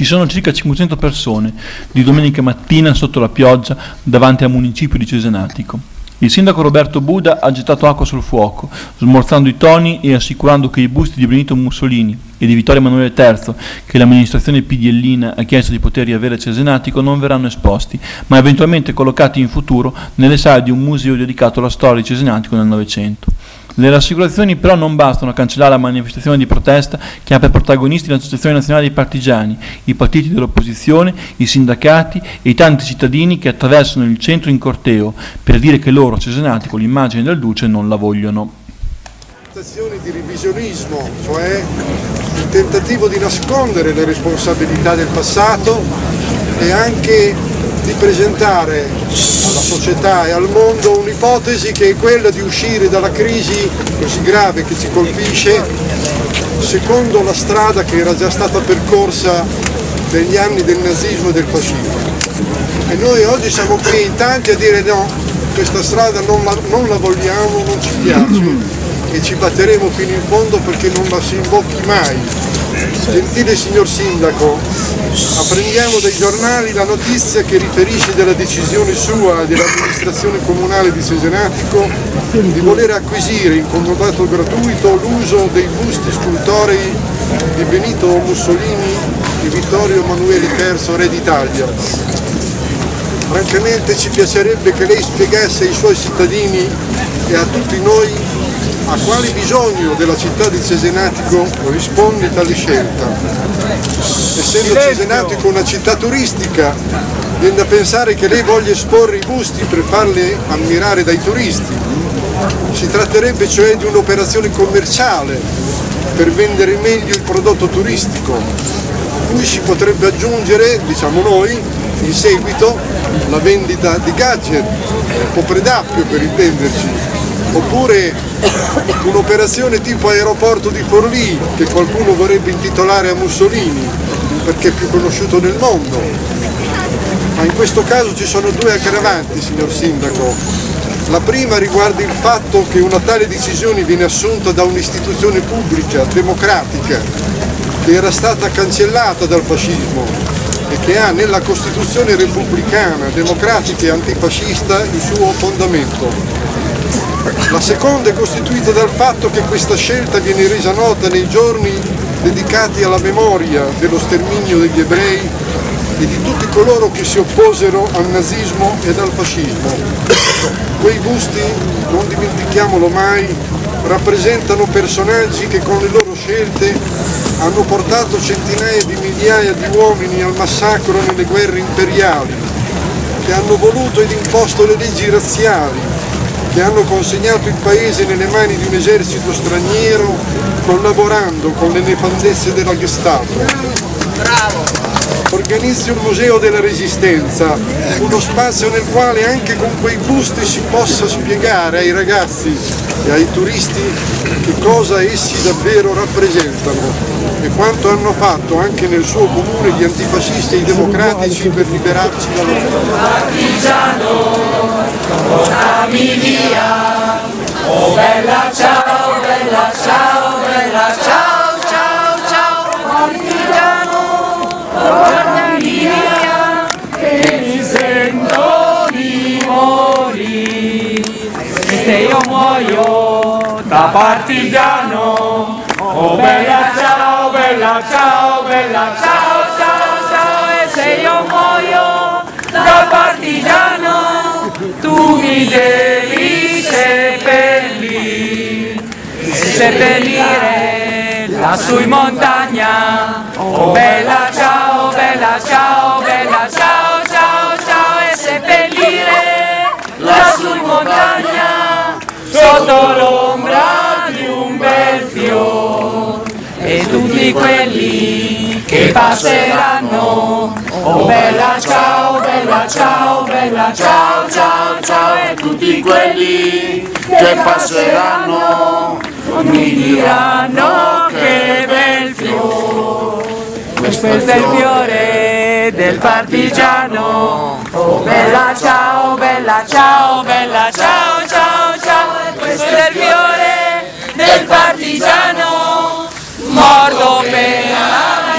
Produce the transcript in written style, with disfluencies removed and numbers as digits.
Ci sono circa 500 persone di domenica mattina sotto la pioggia davanti al municipio di Cesenatico. Il sindaco Roberto Buda ha gettato acqua sul fuoco, smorzando i toni e assicurando che i busti di Benito Mussolini e di Vittorio Emanuele III, che l'amministrazione PDLina ha chiesto di poter riavere a Cesenatico, non verranno esposti, ma eventualmente collocati in futuro nelle sale di un museo dedicato alla storia di Cesenatico nel Novecento. Le rassicurazioni però non bastano a cancellare la manifestazione di protesta che ha per protagonisti l'Associazione Nazionale dei Partigiani, i partiti dell'opposizione, i sindacati e i tanti cittadini che attraversano il centro in corteo per dire che loro a Cesenatico l'immagine del duce non la vogliono. Di revisionismo, cioè il tentativo di nascondere le responsabilità del passato e anche di presentare alla società e al mondo un'ipotesi che è quella di uscire dalla crisi così grave che ci colpisce secondo la strada che era già stata percorsa negli anni del nazismo e del fascismo. E noi oggi siamo qui in tanti a dire no, questa strada non la vogliamo, non ci piace e ci batteremo fino in fondo perché non la si imbocchi mai. Gentile signor Sindaco, apprendiamo dai giornali la notizia che riferisce della decisione sua dell'amministrazione comunale di Cesenatico di voler acquisire in comodato gratuito l'uso dei busti scultorei di Benito Mussolini e Vittorio Emanuele III, re d'Italia. Francamente ci piacerebbe che lei spiegasse ai suoi cittadini e a tutti noi a quale bisogno della città di Cesenatico risponde tale scelta. Essendo Cesenatico una città turistica, viene da pensare che lei voglia esporre i busti per farli ammirare dai turisti. Si tratterebbe cioè di un'operazione commerciale per vendere meglio il prodotto turistico, a cui si potrebbe aggiungere, diciamo noi, in seguito la vendita di gadget, o predappio per intenderci. Oppure un'operazione tipo aeroporto di Forlì che qualcuno vorrebbe intitolare a Mussolini perché è più conosciuto nel mondo. Ma in questo caso ci sono due aggravanti, signor Sindaco. La prima riguarda il fatto che una tale decisione viene assunta da un'istituzione pubblica, democratica, che era stata cancellata dal fascismo e che ha nella Costituzione repubblicana, democratica e antifascista il suo fondamento. La seconda è costituita dal fatto che questa scelta viene resa nota nei giorni dedicati alla memoria dello sterminio degli ebrei e di tutti coloro che si opposero al nazismo ed al fascismo. Quei busti, non dimentichiamolo mai, rappresentano personaggi che con le loro scelte hanno portato centinaia di migliaia di uomini al massacro nelle guerre imperiali, che hanno voluto ed imposto le leggi razziali, che hanno consegnato il paese nelle mani di un esercito straniero collaborando con le nefandezze della Gestapo. Bravo! Organizzi un museo della Resistenza, uno spazio nel quale anche con quei busti si possa spiegare ai ragazzi e ai turisti che cosa essi davvero rappresentano e quanto hanno fatto anche nel suo comune gli antifascisti e i democratici per liberarci dalla partigiano, portami via, oh bella ciao, bella ciao, bella ciao, ciao, ciao, partigiano, portami via, che mi sento di morire, e se io muoio da partigiano, oh bella ciao, bella ciao, bella ciao, ciao, ciao, e se io muoio da partigiano, tu mi devi seppellire lassù in montagna, oh bella ciao, bella ciao, bella ciao, ciao, ciao, e seppellire lassù in montagna, sotto l'ombra di un bel fiore, e tutti quelli che passeranno, oh bella ciao, bella ciao, bella ciao, ciao, ciao, e tutti quelli che passeranno mi diranno che bel fiore, questo è il bel fiore del partigiano, oh bella ciao, bella ciao, bella ciao, ciao, ciao, e questo è il fiore del partigiano, morto per